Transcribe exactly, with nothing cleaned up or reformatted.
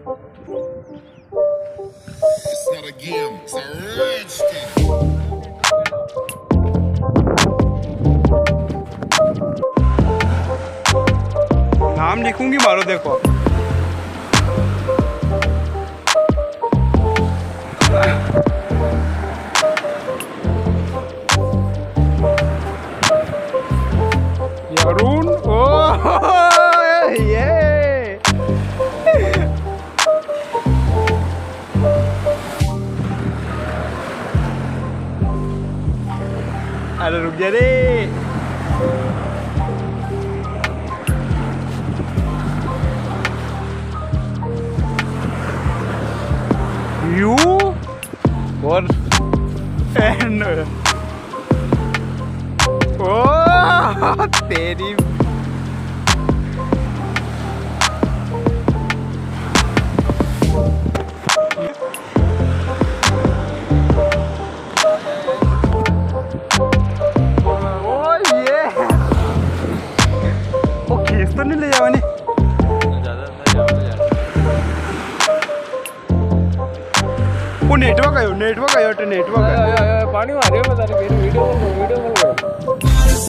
It's not a game, it's a rich thing. नाम लिखूंगी, मारो देखो। अरुण, ओह ये अरे रुक जा रे। यू और एन ओ तेरी तो नहीं ले जावानी वो नेटवर्क आयो नेटवर्क आयो नेटवर्क पानी मारियो बता रही वीडियो वीडियो